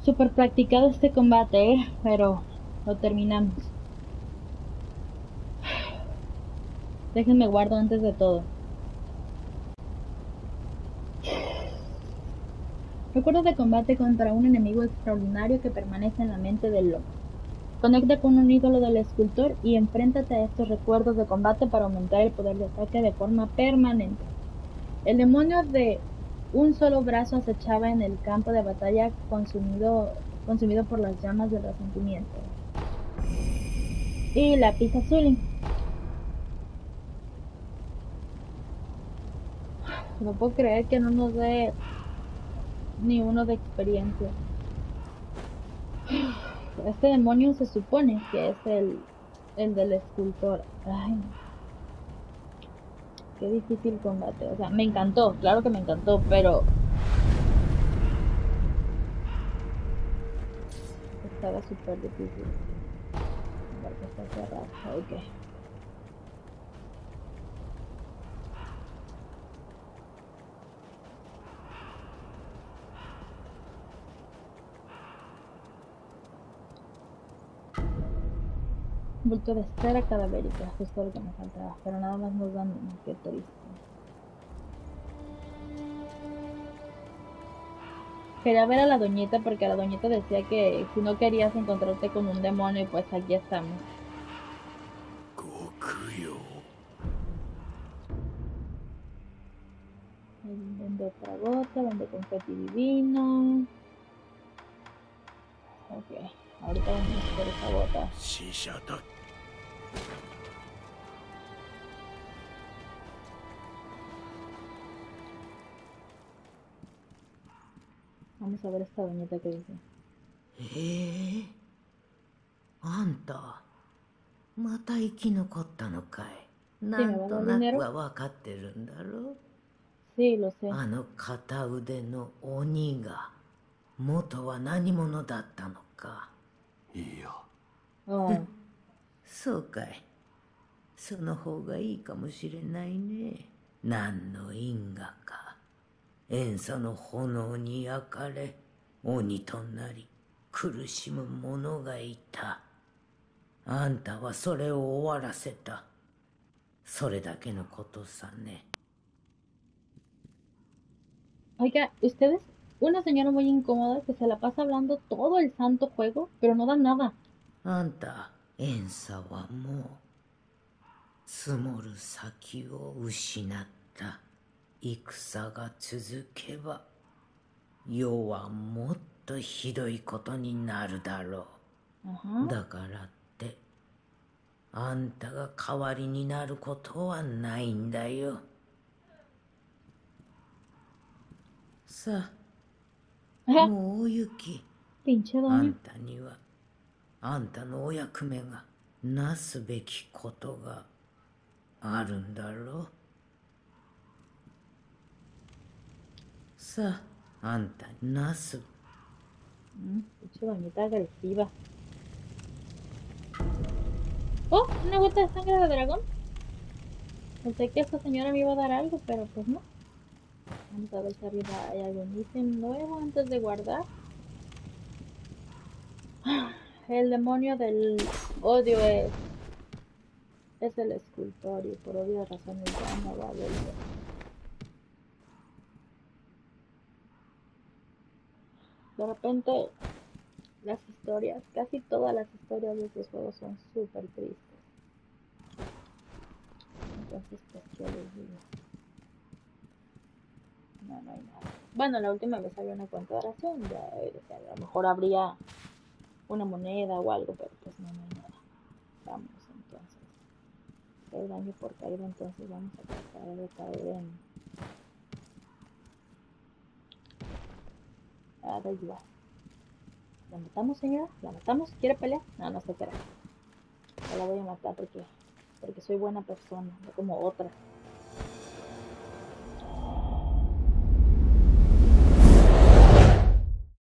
Super practicado este combate, pero lo terminamos. Déjenme guardo antes de todo. Recuerdos de combate contra un enemigo extraordinario que permanece en la mente del loco. Conecta con un ídolo del escultor y enfréntate a estos recuerdos de combate para aumentar el poder de ataque de forma permanente. El demonio de un solo brazo acechaba en el campo de batalla consumido por las llamas del resentimiento. Y lápiz azul. No puedo creer que no nos dé ni uno de experiencia. Este demonio se supone que es el del escultor. Ay, qué difícil combate. O sea, me encantó, claro que me encantó, pero estaba súper difícil. Porque está cerrado. Ok. Bulto de cera cadavérica, justo lo que me faltaba, pero nada más nos dan uno, qué triste. Quería ver a la doñita porque la doñita decía que si no querías encontrarte con un demonio, pues aquí estamos. Vende otra gota, vende confeti divino. Ok, ahorita vamos por esa gota. Vamos a ver esta doñita que dice. あんた、また生き残ったのかい。 Sí, な ¿me ん va a と dar なく dinero? は分かってるんだろ。 Sí, lo sé. あの片腕の鬼が元は何者だったのか。いいや。 Oh, そうかい。その方がいいかもしれないね。何の因果か。塩素の炎に焼かれ、鬼となり苦しむ者がいた。あんたはそれを終わらせた。それだけのことさね。 oiga, ustedes, una señora muy incómoda que se la pasa hablando todo el santo juego, pero no da nada. あんた、塩素はもう積もる先を失った。戦が続けば世はもっとひどいことになるだろう。 Ajá. だからってあんたが代わりになることはないんだよ。さあ、 Ajá, もうお行き。 pinche あ doña. んたにはあんたのお役目がなすべきことがあるんだろう。さあ、あんたになす。 Pinche doñita agresiva. Oh, una gota de sangre de dragón. Pensé que esta señora me iba a dar algo, pero pues no. Vamos a ver si arriba hay algún ítem nuevo antes de guardar. El demonio del odio es el escultor y por obvias razones ya no va a volver. De repente las historias, casi todas las historias de estos juegos son súper tristes. Entonces, pues, ¿qué les digo? No, no hay nada. Bueno, la última vez había una cuenta de oración, ya a lo mejor habría una moneda o algo, pero pues no, no hay nada. Vamos entonces. El daño por caída, entonces vamos a tratar de caer en... Ah, da igual. ¿La matamos, señora? ¿La matamos? ¿Quiere pelear? No, no se crea. Yo la voy a matar porque soy buena persona, no como otra.